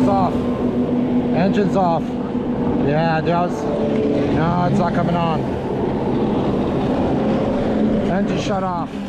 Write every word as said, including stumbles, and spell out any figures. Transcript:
is off. Engine's off. Yeah, it does. No, it's not coming on. Engine shut off.